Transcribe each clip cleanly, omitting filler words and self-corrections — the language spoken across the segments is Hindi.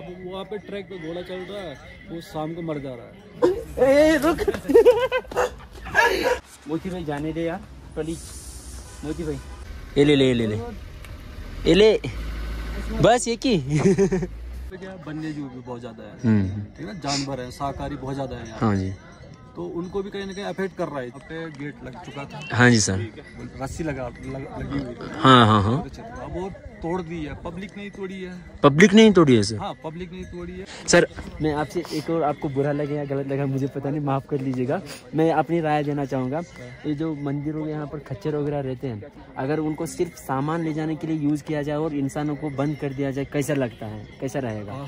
वहाँ पे ट्रैक पे घोड़ा चल रहा है, वो शाम को मर जा रहा है। रुक मोती भाई जाने दे यार प्लीज। मोती भाई ये ले बस ये की वन्य जीव भी बहुत ज्यादा है, ठीक है, जानवर है, शाकाहारी बहुत ज्यादा है यहाँ। हाँ जी, तो उनको भी कहीं ना कहीं अफेक्ट कर रहा है। यहाँ पे गेट लग चुका था। हाँ जी सर, रस्सी लगी हुई थी। हाँ अब वो तोड़ दी है, पब्लिक नहीं तोड़ी है। पब्लिक नहीं तोड़ी है सर? हाँ, पब्लिक नहीं तोड़ी है। सर मैं आपसे एक और, आपको बुरा लगे या गलत लगा मुझे पता नहीं, माफ़ कर लीजिएगा, मैं अपनी राय देना चाहूँगा। ये जो मंदिरों के यहाँ पर खच्चर वगैरह रहते हैं, अगर उनको सिर्फ सामान ले जाने के लिए यूज़ किया जाए और इंसानों को बंद कर दिया जाए, कैसा लगता है, कैसा रहेगा?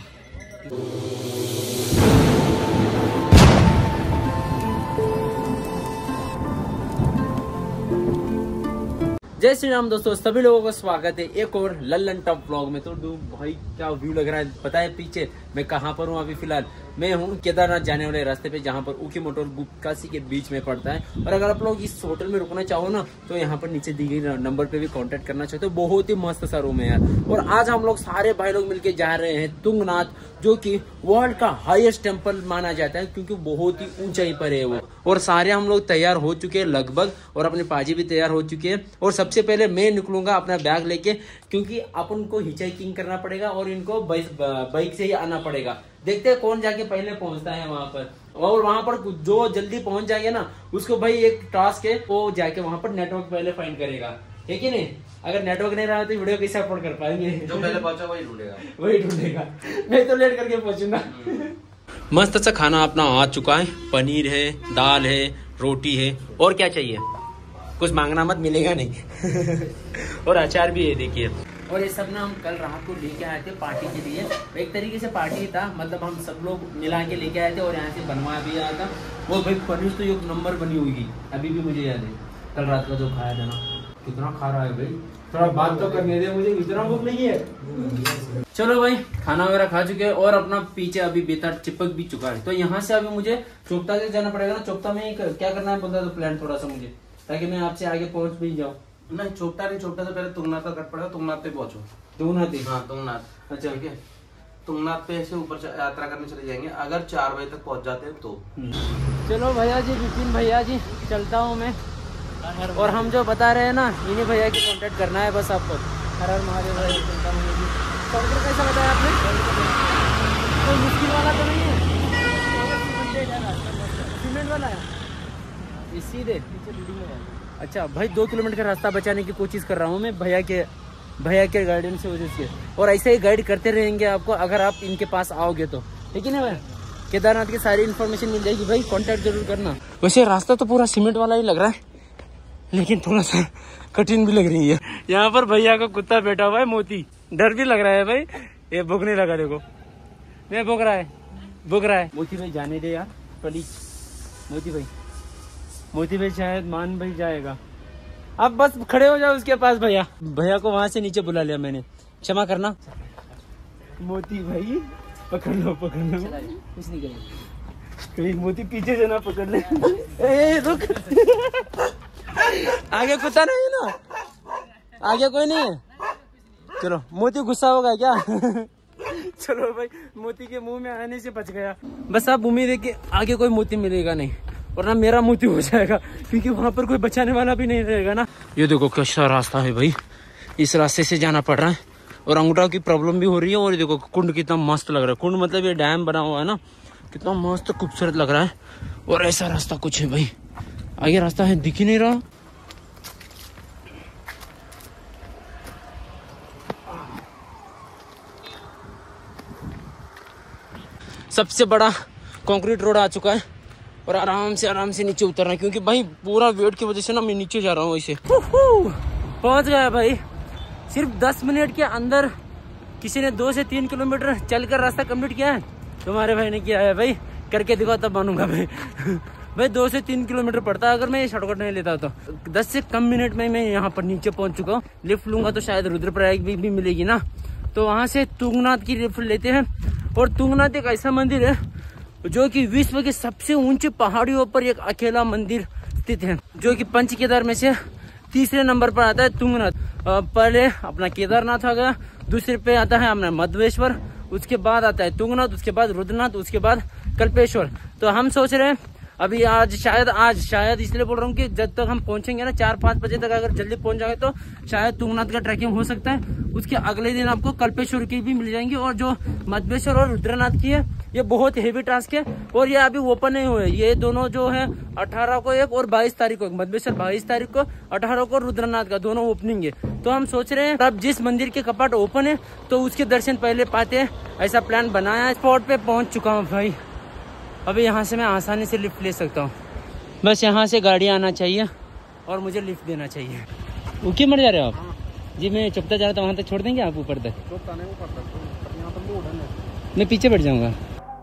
जय श्री राम दोस्तों, सभी लोगों का स्वागत है एक और लल्लन टॉप व्लॉग में। तो भाई क्या व्यू लग रहा है पता है पीछे मैं कहाँ पर हूँ? अभी फिलहाल मैं हूँ केदारनाथ जाने वाले रास्ते पे, जहाँ पर ऊखी मोटर गुप्तकाशी के बीच में पड़ता है। और अगर आप लोग इस होटल में रुकना चाहो ना, तो यहाँ पर नीचे दी गई नंबर पे भी कांटेक्ट करना चाहते हो। बहुत ही मस्त सा रूम है यार। और आज हम लोग सारे भाई लोग मिलके जा रहे हैं तुंगनाथ, जो कि वर्ल्ड का हाईएस्ट टेम्पल माना जाता है, क्योंकि बहुत ही ऊंचाई पर है वो। और सारे हम लोग तैयार हो चुके हैं लगभग, और अपने पाजी भी तैयार हो चुके हैं। और सबसे पहले मैं निकलूंगा अपना बैग लेके, क्योंकि अपन को हिचाइकिंग करना पड़ेगा और इनको बाइक से ही आना पड़ेगा। देखते हैं कौन जाके पहले पहुंचता है वहां पर। और वहां पर जो जल्दी पहुंच जाएगा ना, उसको भाई एक टास्क है, वो जाके वहां पर नेटवर्क पहले फाइंड करेगा, ठीक है नहीं? अगर नेटवर्क नहीं रहा तो वीडियो कैसे अपलोड कर पाएंगे? जो पहले पहुंचा वही ढूंढेगा। मैं तो लेट करके पहुंचूंगा। मस्त सा खाना अपना आ चुका है, पनीर है, दाल है, रोटी है, और क्या चाहिए? कुछ मांगना मत, मिलेगा नहीं। और अचार भी है देखिए। और ये सब ना हम कल रात को लेके आए थे पार्टी के लिए। एक तरीके से पार्टी था, मतलब हम सब लोग मिला के लेके आए थे और यहाँ से बनवा भी आया था। वो भाई पनीर तो एक नंबर बनी हुई, अभी भी मुझे याद है कल रात का जो खाया था ना। कितना खा रहा है भाई, थोड़ा बात तो करने दे मुझे, इतना भूख नहीं है। चलो भाई खाना वगैरह खा चुके हैं, और अपना पीछे अभी बेतार चिपक भी चुका है। तो यहाँ से अभी मुझे चोपता से जाना पड़ेगा ना। चोपता में क्या करना है बता दो प्लान थोड़ा सा मुझे, ताकि मैं आपसे आगे पहुंच भी जाऊँ। नहीं, चोपटा से पहले तुंगनाथ का कट पड़ेगा, तुंगनाथ पे पहुंचो। तुंगनाथ? हाँ तुंगनाथ। अच्छा ठीक है, तुंगनाथ पे ऐसे ऊपर यात्रा करने चले जाएंगे, अगर 4 बजे तक पहुंच जाते हैं तो। चलो भैया जी, विपिन भैया जी, चलता हूँ मैं। और हम जो बता रहे हैं ना, इन्हीं भैया की कांटेक्ट करना है बस आपको। हर हर महादेव भाई, चलता हूँ। कैसा बताया आपने? कोई मुश्किल वाला तो नहीं है? सीमेंट वाला है सीधे? अच्छा भाई, 2 किलोमीटर का रास्ता बचाने की कोशिश कर रहा हूँ मैं भैया के गाइडेंस की वजह से। और ऐसे ही गाइड करते रहेंगे आपको, अगर आप इनके पास आओगे तो, ठीक है ना भाई? केदारनाथ की सारी इन्फॉर्मेशन मिल जाएगी भाई, कांटेक्ट जरूर करना। वैसे रास्ता तो पूरा सीमेंट वाला ही लग रहा है, लेकिन थोड़ा सा कठिन भी लग रही है। यहाँ पर भैया का कुत्ता बैठा हुआ है मोती, डर भी लग रहा है भाई। ये भूखने लगा, देखो मैं भूख रहा है। मोती भाई जाने दे यार प्लीज। मोती भाई शायद मान भाई जाएगा। अब बस खड़े हो जाओ उसके पास। भैया को वहां से नीचे बुला लिया मैंने, क्षमा करना। मोती भाई पकड़ लो कुछ नहीं करेगा, कहीं मोती पीछे से ना पकड़ ले। रुक। आगे कुत्ता नहीं है ना, आगे कोई नहीं है। चलो, मोती गुस्सा होगा क्या? चलो भाई, मोती के मुंह में आने से बच गया। बस आप उम्मीद है कि आगे कोई मोती मिलेगा नहीं, वरना मेरा मोती हो जाएगा, क्योंकि वहां पर कोई बचाने वाला भी नहीं रहेगा ना। ये देखो कैसा रास्ता है भाई, इस रास्ते से जाना पड़ रहा है। और अंगूठा की प्रॉब्लम भी हो रही है। और देखो कुंड कितना मस्त लग रहा है। कुंड मतलब ये डैम बना हुआ है ना, कितना मस्त खूबसूरत लग रहा है। और ऐसा रास्ता कुछ है भाई, आगे रास्ता है दिख ही नहीं रहा। सबसे बड़ा कंक्रीट रोड आ चुका है, और आराम से नीचे उतरना है, क्योंकि भाई पूरा वेट की वजह से ना मैं नीचे जा रहा हूँ। ऐसे पहुंच गया भाई। सिर्फ 10 मिनट के अंदर किसी ने 2 से 3 किलोमीटर चलकर रास्ता कंप्लीट किया है। तुम्हारे भाई ने किया है भाई, करके दिखाओ तब मानूंगा भाई। भाई 2 से 3 किलोमीटर पड़ता है अगर मैं ये शॉर्टकट नहीं लेता तो। 10 से कम मिनट में मैं यहाँ पर नीचे पहुंच चुका हूँ। लिफ्ट लूंगा तो शायद रुद्रप्रयाग भी मिलेगी ना, तो वहां से तुंगनाथ की लिफ्ट लेते हैं। और तुंगनाथ एक ऐसा मंदिर है जो कि विश्व के सबसे ऊंचे पहाड़ियों पर एक अकेला मंदिर स्थित है, जो कि पंच केदार में से तीसरे नंबर पर आता है तुंगनाथ। पहले अपना केदारनाथ आ गया, दूसरे पे आता है अपना मधवेश्वर, उसके बाद आता है तुंगनाथ, उसके बाद रुद्रनाथ, उसके बाद कल्पेश्वर। तो हम सोच रहे हैं अभी आज शायद इसलिए बोल रहा हूँ कि जब तक हम पहुंचेंगे ना 4-5 बजे तक, अगर जल्दी पहुंच जाए तो शायद तुंगनाथ का ट्रैकिंग हो सकता है। उसके अगले दिन आपको कल्पेश्वर की भी मिल जाएंगी। और जो मधमेश्वर और रुद्रनाथ की है ये बहुत हेवी टास्क है और ये अभी ओपन नहीं हुए। ये दोनों जो है 18 को एक और 22 तारीख को, मधमेश्वर 22 तारीख को, 18 को रुद्रनाथ का, दोनों ओपनिंग है। तो हम सोच रहे हैं अब जिस मंदिर के कपाट ओपन है तो उसके दर्शन पहले पाते हैं, ऐसा प्लान बनाया है। स्पॉट पे पहुंच चुका हूँ भाई। अभी यहाँ से मैं आसानी से लिफ्ट ले सकता हूँ, बस यहाँ से गाड़ी आना चाहिए और मुझे लिफ्ट देना चाहिए। ऊके मर जा रहे हो आप? हाँ। जी मैं चुपता जा रहा था, वहाँ तक छोड़ देंगे आप ऊपर तक? मैं पीछे बैठ जाऊँगा।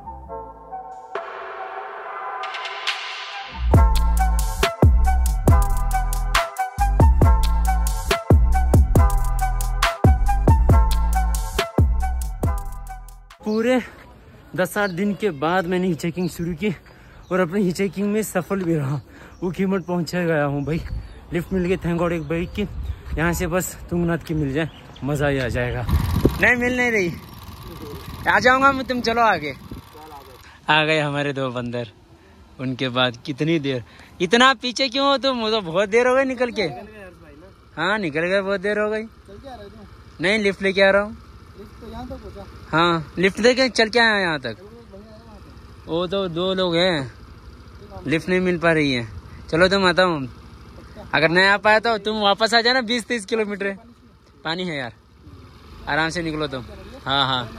पूरे 10-8 दिन के बाद मैंने हिचहाइकिंग शुरू की और अपनी हिचहाइकिंग में सफल भी रहा। ऊखीमठ पहुंचा गया हूँ भाई। लिफ्ट मिल गई, थैंक गॉड, एक बाइक की। यहाँ से बस तुंगनाथ की मिल जाए, मज़ा ही आ जाएगा। नहीं मिल नहीं रही, आ जाऊँगा मैं, तुम चलो आगे। आ गए हमारे 2 बंदर। उनके बाद कितनी देर, इतना पीछे क्यों हो तुम? तो बहुत देर हो गई निकल के। हाँ निकल गए, बहुत देर हो गई। नहीं लिफ्ट लेके आ रहा हूँ। हाँ लिफ्ट देके चल के आया यहाँ तक। वो तो 2 लोग हैं, लिफ्ट नहीं मिल पा रही है। चलो तुम आता हूँ, अगर नहीं आ पाया तो तुम वापस आ जाना। 20-30 किलोमीटर पानी है यार, आराम से निकलो तुम। हाँ हाँ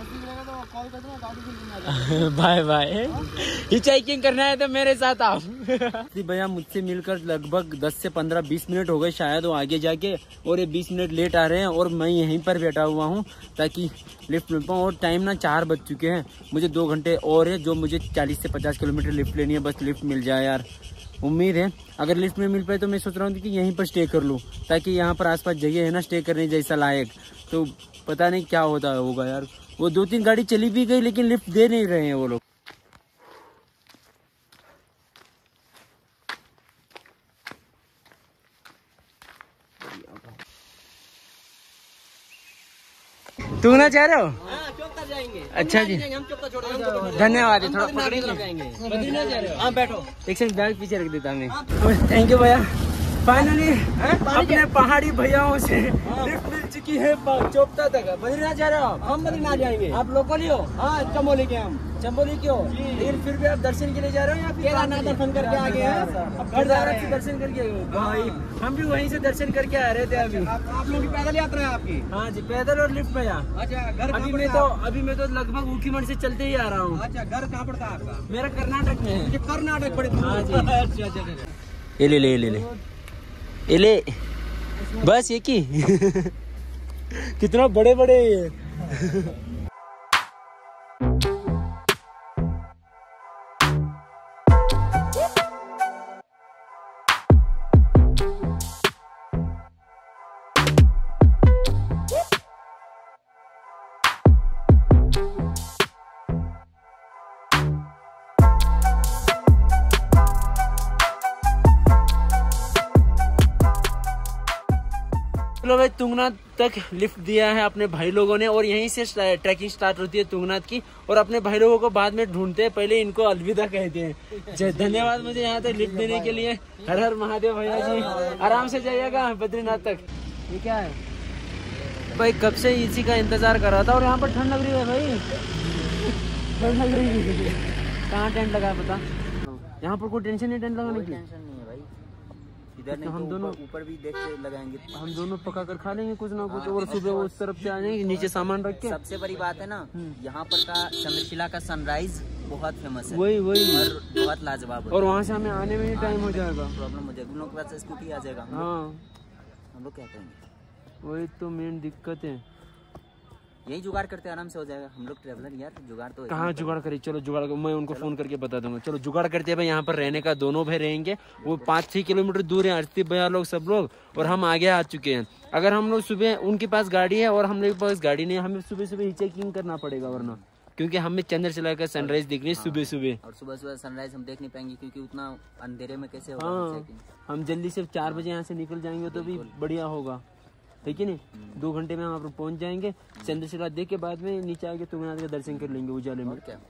बाय बाय। हिचहाइकिंग करना है तो मेरे साथ आओ। भैया मुझसे मिलकर लगभग 10 से 15-20 मिनट हो गए शायद वो आगे जाके, और ये 20 मिनट लेट आ रहे हैं और मैं यहीं पर बैठा हुआ हूँ ताकि लिफ्ट मिल पाऊँ। और टाइम ना 4 बज चुके हैं, मुझे 2 घंटे और है, जो मुझे 40 से 50 किलोमीटर लिफ्ट लेनी है। बस लिफ्ट मिल जाए यार, उम्मीद है। अगर लिफ्ट में मिल पाए तो मैं सोच रहा हूँ कि यहीं पर स्टे कर लूँ, ताकि यहाँ पर आसपास जगह है ना स्टे करने जैसा लायक। तो पता नहीं क्या होगा यार। वो 2-3 गाड़ी चली भी गई लेकिन लिफ्ट दे नहीं रहे हैं वो लोग। तुंगनाथ जा रहे हो? जाएंगे। अच्छा जी, हम धन्यवाद। थोड़ा बद्रीनाथ जा रहे हो? हाँ बैठो, एक सेकंड बैग पीछे रख देता मैं। थैंक यू भैया। फाइनली अपने पहाड़ी भैयाओं से लिफ्ट मिल चुकी है चोपता तक। बद्रीनाथ जा रहे हो? हम बद्रीनाथ जाएंगे। आप लोकल ही हो? हाँ चमोली के। हम चमोली के हो, लेकिन फिर भी आप दर्शन के लिए जा रहे हो या फिर केदारनाथ दर्शन करके आ गए हैं? केदारनाथ से दर्शन करके भाई, हम भी वहीं से दर्शन करके आ रहे थे अभी। आप लोगों की पैदल यात्रा है आपकी? हाँ जी पैदल और लिफ्ट भैया। अच्छा घर अभी मैं तो लगभग ऊखीमठ से चलते ही आ रहा हूँ। अच्छा घर कहाँ पड़ता है आपका? मेरा कर्नाटक में है। कर्नाटक पड़े? हाँ जी। अच्छा ले बस एक ही कितना बड़े बड़े चलो भाई, तुंगनाथ तक लिफ्ट दिया है अपने भाई लोगों ने और यहीं से ट्रैकिंग स्टार्ट होती है तुंगनाथ की। और अपने भाई लोगों को बाद में ढूंढते हैं, पहले इनको अलविदा कहते हैं। धन्यवाद मुझे यहाँ तक लिफ्ट देने के लिए। हर हर महादेव भैया जी, आराम से जाइएगा बद्रीनाथ तक। ये क्या है भाई, कब से इसी का इंतजार कर रहा था। और यहाँ पर ठंड लग रही है भाई, ठंड लग रही है। कहाँ टेंट लगा पता? यहाँ पर कोई टेंशन नहीं, टेंट लगाने की टेंशन नहीं है भाई। इधर नहीं, हम दोनों ऊपर भी देख के लगाएंगे। हम दोनों पका कर खा लेंगे कुछ ना कुछ। और सुबह उस तरफ से आ जाएंगे, नीचे सामान रख के। सबसे बड़ी बात है ना, यहाँ पर का चंद्रशिला का सनराइज बहुत फेमस है। वही और बहुत लाजवाब है। और वहाँ से हमें आने में ही टाइम हो जाएगा, प्रॉब्लम हो जाएगी। उन लोग के पास स्कूटी आ जाएगा। हाँ हम लोग क्या करेंगे? वही तो मेन दिक्कत है। यही जुगाड़ करते आराम से हो जाएगा। हम लोग ट्रैवलर यार, जुगाड़ तो कहाँ जुगाड़ करें। चलो जुगाड़, मैं उनको फोन करके बता दूंगा। चलो जुगाड़ करते हैं भाई। यहाँ पर रहने का दोनों भाई रहेंगे, वो 5-6 किलोमीटर दूर है, अर्षदीप भैया लोग सब लोग। और हम आगे आ चुके हैं। अगर हम लोग सुबह, उनके पास गाड़ी है और हम लोग के पास गाड़ी नहीं है, हमें सुबह सुबह हिचहाइकिंग करना पड़ेगा, वरना क्योंकि हमें चंद्रशिला का सनराइज देखनी है सुबह सुबह। और सुबह सुबह सनराइज हम देख नहीं पाएंगे क्योंकि उतना अंधेरे में कैसे होगा। हाँ हम जल्दी से 4 बजे यहाँ से निकल जाएंगे तो भी बढ़िया होगा। है कि नहीं। 2 घंटे में हम वहाँ पर पहुँच जाएंगे। चंद्रशिला देख के बाद में नीचे आके तुंगनाथ का दर्शन कर लेंगे उजाले में। क्या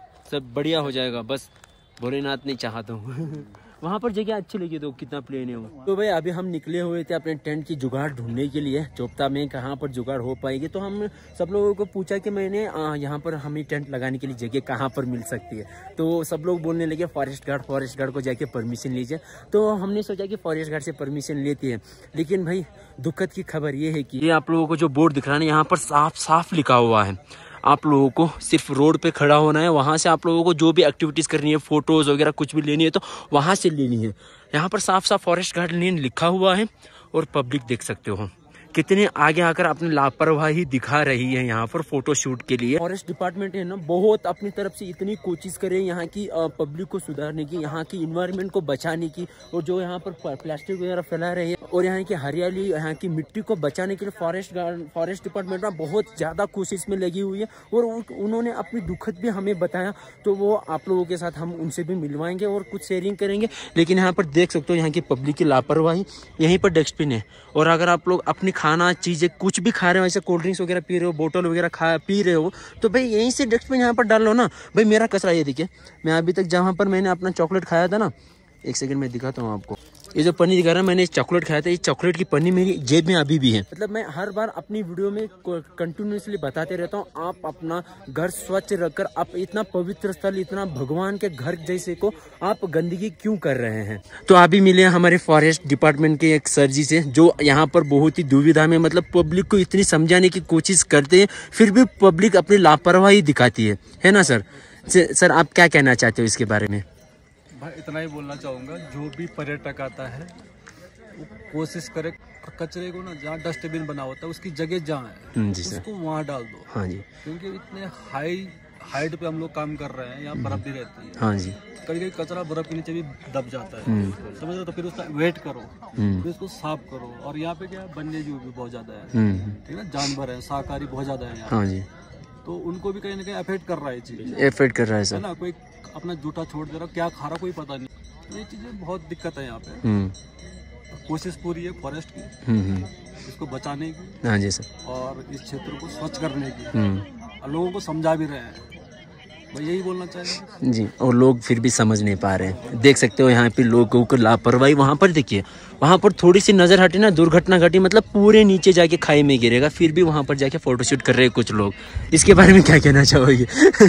सब बढ़िया हो जाएगा, बस भोलेनाथ नहीं चाहता हूँ। वहाँ पर जगह अच्छी लगी तो कितना प्लेन है वो। तो भाई अभी हम निकले हुए थे अपने टेंट की जुगाड़ ढूंढने के लिए, चोपता में कहाँ पर जुगाड़ हो पाएगी। तो हम सब लोगों को पूछा कि मैंने यहाँ पर हमें टेंट लगाने के लिए जगह कहाँ पर मिल सकती है। तो सब लोग बोलने लगे फॉरेस्ट गार्ड को जाके परमिशन लीजिए। तो हमने सोचा कि फॉरेस्ट गार्ड से परमिशन लेते हैं, लेकिन भाई दुखद की खबर ये है कि ये आप लोगों को जो बोर्ड दिख रहा है यहाँ पर साफ साफ लिखा हुआ है, आप लोगों को सिर्फ रोड पे खड़ा होना है। वहाँ से आप लोगों को जो भी एक्टिविटीज़ करनी है, फोटोज़ वगैरह कुछ भी लेनी है तो वहाँ से लेनी है। यहाँ पर साफ साफ फॉरेस्ट गार्ड लेन लिखा हुआ है और पब्लिक देख सकते हो कितने आगे आकर अपनी लापरवाही दिखा रही है यहाँ पर फोटो शूट के लिए। फॉरेस्ट डिपार्टमेंट है ना, बहुत अपनी तरफ से इतनी कोशिश करे यहाँ की पब्लिक को सुधारने की, यहाँ की इन्वायरमेंट को बचाने की, और जो यहाँ पर प्लास्टिक वगैरह फैला रहे हैं और यहाँ की हरियाली, यहाँ की मिट्टी को बचाने के लिए फॉरेस्ट डिपार्टमेंट ना बहुत ज़्यादा कोशिश में लगी हुई है। और उन्होंने अपनी दुखद भी हमें बताया, तो वो आप लोगों के साथ हम उनसे भी मिलवाएंगे और कुछ शेयरिंग करेंगे। लेकिन यहाँ पर देख सकते हो यहाँ की पब्लिक की लापरवाही। यहीं पर डस्टबिन है, और अगर आप लोग अपनी खाना चीज़ें कुछ भी खा रहे हो, ऐसे कोल्ड ड्रिंक्स वगैरह पी रहे हो, बोतल वगैरह पी रहे हो, तो भाई यहीं से डस्टबिन यहाँ पर डाल लो ना। भाई मेरा कचरा ये देखिए, मैं अभी तक जहाँ पर मैंने अपना चॉकलेट खाया था ना, एक सेकंड में दिखाता हूँ आपको। ये जो पन्नी दिखा रहा है, मैंने चॉकलेट खाया था, ये चॉकलेट की पन्नी मेरी जेब में अभी भी है। मतलब मैं हर बार अपनी वीडियो में कंटिन्यूसली बताते रहता हूँ, आप अपना घर स्वच्छ रखकर, आप इतना पवित्र स्थल, इतना भगवान के घर जैसे को आप गंदगी क्यों कर रहे हैं। तो अभी मिले हमारे फॉरेस्ट डिपार्टमेंट के एक सर जी से, जो यहाँ पर बहुत ही दुविधा में, मतलब पब्लिक को इतनी समझाने की कोशिश करते हैं, फिर भी पब्लिक अपनी लापरवाही दिखाती है ना सर। सर आप क्या कहना चाहते हो इसके बारे में? भाई इतना ही बोलना चाहूँगा, जो भी पर्यटक आता है वो कोशिश करे कचरे को ना, जहाँ डस्टबिन बना होता है उसकी जगह जहाँ है जी सर, उसको वहाँ डाल दो। हाँ जी, क्योंकि इतने हाइट पे हम लोग काम कर रहे हैं, यहाँ बर्फ भी रहती है। हाँ जी, कभी कभी कचरा बर्फ के नीचे भी दब जाता है, समझ रहे हो। तो फिर उसका वेट करो, फिर उसको साफ करो। और यहाँ पे क्या वन्य जीव भी बहुत ज्यादा है, ठीक है ना, जानवर है, शाकाहारी बहुत ज्यादा है यहाँ। हाँ जी, तो उनको भी कहीं ना कहीं अफेक्ट कर रहा है, चीज एफेक्ट कर रहा है सर, ना। कोई अपना जूठा छोड़ दे रहा, क्या खा रहा कोई पता नहीं। ये चीजें बहुत दिक्कत है यहाँ पे। कोशिश पूरी है फॉरेस्ट की इसको बचाने की, हाँ जी सर, और इस क्षेत्र को स्वच्छ करने की, और लोगों को समझा भी रहे हैं। मैं यही बोलना चाहेंगे जी। और लोग फिर भी समझ नहीं पा रहे हैं। देख सकते हो यहाँ पे लोगों को लापरवाही। वहाँ पर देखिए, वहाँ पर थोड़ी सी नजर हटी ना, दुर्घटना घटी, मतलब पूरे नीचे जाके खाई में गिरेगा, फिर भी वहाँ पर जाके फोटोशूट कर रहे हैं कुछ लोग। इसके बारे में क्या कहना चाहोगे?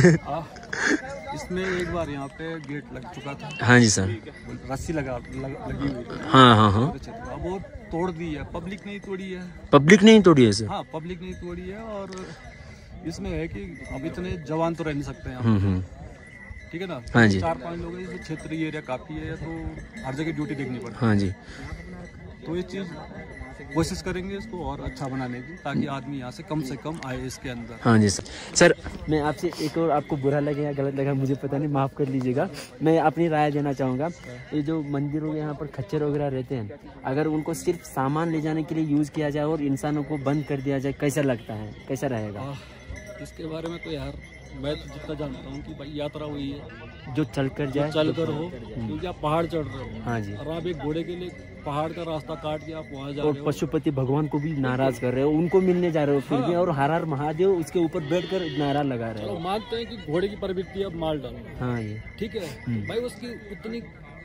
इसमें एक बार यहाँ पे गेट लग चुका था। हाँ जी सर, रस्सी लगी हुई थी। हाँ हाँ हाँ, अब वो तोड़ दी है, पब्लिक नहीं तोड़ी है। पब्लिक नहीं तोड़ी है सर? हाँ, पब्लिक नहीं तोड़ी है। और इसमें है कि अब इतने जवान तो रह नहीं सकते हैं, ठीक है ना। हाँ जी, 4-5 लोग हैं, क्षेत्रीय एरिया काफी है, तो हर जगह ड्यूटी देखनी पड़ती है। हाँ जी, तो ये चीज कोशिश करेंगे इसको और अच्छा बनाने की, ताकि आदमी यहाँ से कम आए इसके अंदर। हाँ जी सर। सर मैं आपसे एक और, आपको बुरा लगे या गलत लगा मुझे पता नहीं, माफ़ कर लीजिएगा, मैं अपनी राय देना चाहूँगा। ये जो मंदिरों के यहाँ पर खच्चर वगैरह रहते हैं, अगर उनको सिर्फ सामान ले जाने के लिए यूज़ किया जाए और इंसानों को बंद कर दिया जाए, कैसा लगता है, कैसा रहेगा? इसके बारे में तो यार मैं तो जितना जानता हूँ कि भाई यात्रा हुई है जो चल कर जाए, चल कर हो, क्योंकि आप पहाड़ चढ़ रहे हो। हाँ जी, और आप एक घोड़े के लिए पहाड़ का रास्ता काट के आप वहाँ जा और रहे हो। पशुपति भगवान को भी नाराज कर रहे हो, उनको मिलने जा रहे हो फिर भी, और हर हर महादेव उसके ऊपर बैठकर नारा लगा रहे तो हो। मानते हैं कि घोड़े की प्रवृत्ति अब माल डालो, हाँ जी, ठीक है भाई, उसकी उतनी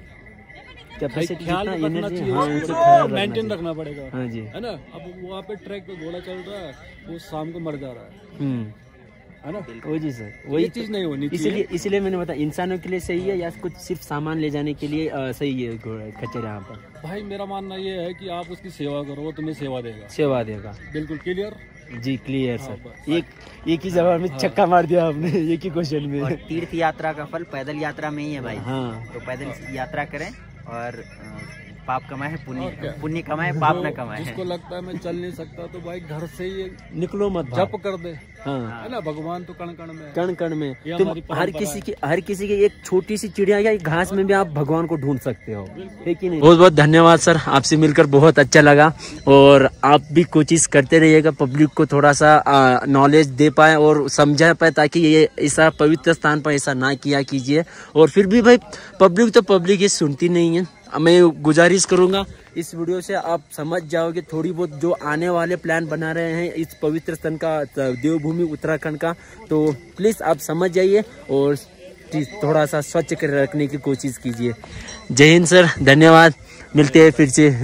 कैपेसिटी, ख्याल जितना रखना एनर्जी, चाहिए, हाँ उसे ख्याल रखना मेंटेन चाहिए। रखना पड़ेगा, हाँ जी, है ना। अब वहाँ पे ट्रैक पे घोड़ा चल रहा है, वो शाम को मर जा रहा है ना। वो जी सर, ये वही चीज नहीं होनी चाहिए। इसीलिए मैंने बताया, इंसानों के लिए सही है या कुछ सिर्फ सामान ले जाने के लिए सही है खच्चर यहाँ पर? भाई मेरा मानना ये है कि आप उसकी सेवा करो, वो तुम्हें सेवा देगा, सेवा देगा। बिल्कुल क्लियर जी, क्लियर हाँ, सर। एक ही जवाब में छक्का मार दिया आपने, एक ही क्वेश्चन में। और तीर्थ यात्रा का फल पैदल यात्रा में ही है भाई। हाँ, तो पैदल यात्रा करें और पाप कमाए, पुण्य कमाए, पाप न कमाए। जिसको लगता है मैं चल नहीं सकता, तो भाई घर से ही निकलो मत, जप कर दे, हाँ, है ना। भगवान तो कण कण में है। कण कण में। ये तुम हमारी हर परंपरा किसी की एक छोटी सी चिड़िया या घास में भी आप भगवान को ढूंढ सकते हो, है कि नहीं? बहुत बहुत धन्यवाद सर, आपसे मिलकर बहुत अच्छा लगा। और आप भी कोशिश करते रहिएगा, पब्लिक को थोड़ा सा नॉलेज दे पाए और समझा पाए, ताकि ये ऐसा पवित्र स्थान पर ऐसा ना किया कीजिए। और फिर भी भाई पब्लिक तो पब्लिक ये सुनती नहीं है, मैं गुजारिश करूंगा इस वीडियो से आप समझ जाओगे थोड़ी बहुत जो आने वाले प्लान बना रहे हैं इस पवित्र स्थान का, देवभूमि उत्तराखंड का, तो प्लीज़ आप समझ जाइए और थोड़ा सा स्वच्छ कर रखने की कोशिश कीजिए। जय हिंद सर, धन्यवाद, मिलते हैं फिर से।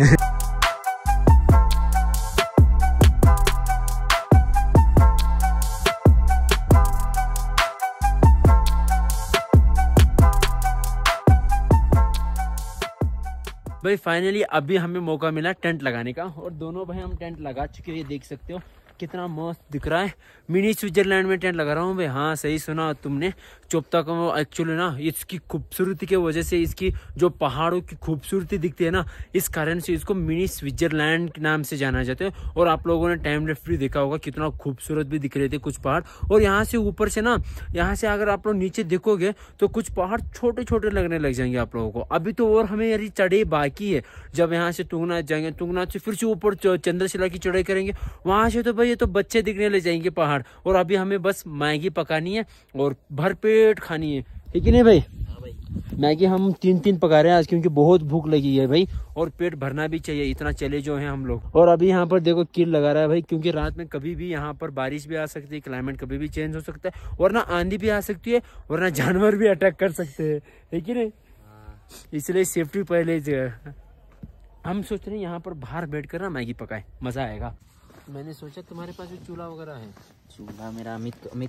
भाई फाइनली अभी हमें मौका मिला टेंट लगाने का और दोनों भाई हम टेंट लगा चुके हैं। ये देख सकते हो कितना मस्त दिख रहा है। मिनी स्विट्जरलैंड में टेंट लगा रहा हूँ भाई। हाँ सही सुना तुमने। चोपता का एक्चुअली ना इसकी खूबसूरती के वजह से, इसकी जो पहाड़ों की खूबसूरती दिखती है ना, इस कारण से इसको मिनी स्विट्जरलैंड के नाम से जाना जाता है। और आप लोगों ने टाइम लेफ्ट भी देखा होगा कितना खूबसूरत भी दिख रहे थे कुछ पहाड़। और यहाँ से ऊपर से ना, यहाँ से अगर आप लोग नीचे देखोगे तो कुछ पहाड़ छोटे छोटे लगने लग जाएंगे आप लोगों को। अभी तो और हमें यार चढ़ाई बाकी है। जब यहाँ से तुंगनाथ जाएंगे, तुंगनाथ से फिर से ऊपर चंद्रशिला की चढ़ाई करेंगे, वहां से तो भाई ये तो बच्चे दिखने लग जाएंगे पहाड़। और अभी हमें बस मैगी पकानी है और भरपेट खानी है कि नहीं भाई? हाँ भाई, मैगी हम 3-3 पका रहे हैं आज क्योंकि बहुत भूख लगी है भाई और पेट भरना भी चाहिए, इतना चले जो हैं हम लोग। और अभी यहाँ पर देखो किल लगा रहा है भाई, क्योंकि रात में कभी भी यहाँ पर बारिश भी आ सकती है, क्लाइमेट कभी भी चेंज हो सकता है, वरना आंधी भी आ सकती है, वरना जानवर भी अटैक कर सकते हैं, है कि नहीं? इसलिए सेफ्टी पहले हम सोच रहे हैं यहाँ पर बाहर बैठ कर ना मैगी पकाए, मजा आएगा। मैंने सोचा तुम्हारे पास भी चूल्हा वगैरह है? चूल्हा मेरा अमित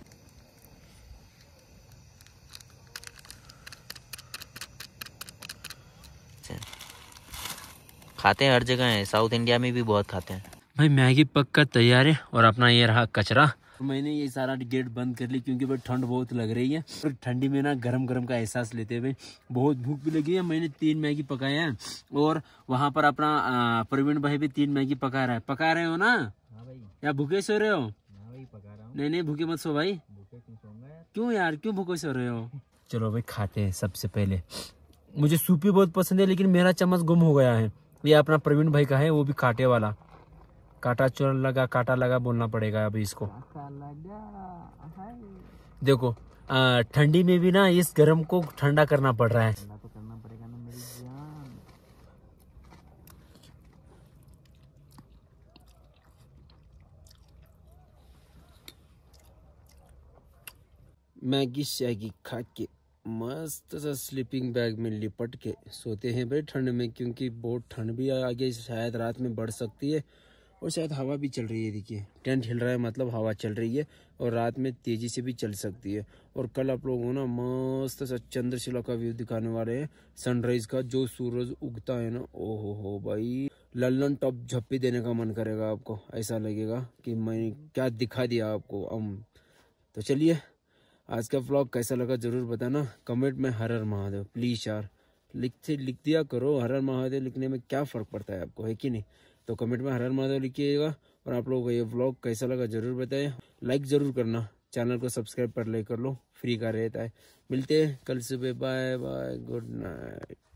खाते हैं, हर जगह है, साउथ इंडिया में भी बहुत खाते हैं भाई। मैगी पक कर तैयार है और अपना ये रहा कचरा। मैंने ये सारा गेट बंद कर ली क्योंकि भाई ठंड बहुत लग रही है और ठंडी में ना गरम गरम का एहसास लेते हुए बहुत भूख भी लगी है। मैंने 3 मैगी पकाए हैं और वहाँ पर अपना प्रवीण भाई भी 3 मैगी पका रहा है। पका रहे हो ना? हाँ भाई। या भूखे सो रहे हो? हाँ भाई, पका रहा हूँ। नहीं भूखे मत सो भाई। भूखे क्यों सोऊंगा? क्यों यार, क्यों भूखे सो रहे हो? चलो भाई खाते हैं। सबसे पहले मुझे सूपी बहुत पसंद है लेकिन मेरा चम्मच गुम हो गया है। ये अपना प्रवीण भाई का है, वो भी कांटे वाला। काटा लगा बोलना पड़ेगा अभी इसको। देखो ठंडी में भी ना इस गर्म को ठंडा करना पड़ रहा है। तो करना पड़ेगा ना मेरी जान। मैगी शैगी खा के मस्त सा स्लीपिंग बैग में लिपट के सोते हैं भाई ठंड में, क्योंकि बहुत ठंड भी आगे शायद रात में बढ़ सकती है और शायद हवा भी चल रही है। देखिए टेंट हिल रहा है, मतलब हवा चल रही है और रात में तेजी से भी चल सकती है। और कल आप लोगों को ना मस्त सा चंद्रशिला का व्यू दिखाने वाले हैं, सनराइज का। जो सूरज उगता है ना, ओहो हो भाई, लल्लन टॉप झप्पी देने का मन करेगा आपको। ऐसा लगेगा कि मैं क्या दिखा दिया आपको। तो चलिए, आज का व्लॉग कैसा लगा जरूर बताना कमेंट में। हर हर महादेव प्लीज यार लिख दिया करो। हर हर महादेव लिखने में क्या फ़र्क पड़ता है आपको, है कि नहीं? तो कमेंट में हर हर महादेव लिखिएगा। और आप लोगों को ये व्लॉग कैसा लगा जरूर बताएं। लाइक ज़रूर करना, चैनल को सब्सक्राइब कर लो, फ्री का रहता है। मिलते हैं कल सुबह। Bye bye, good night.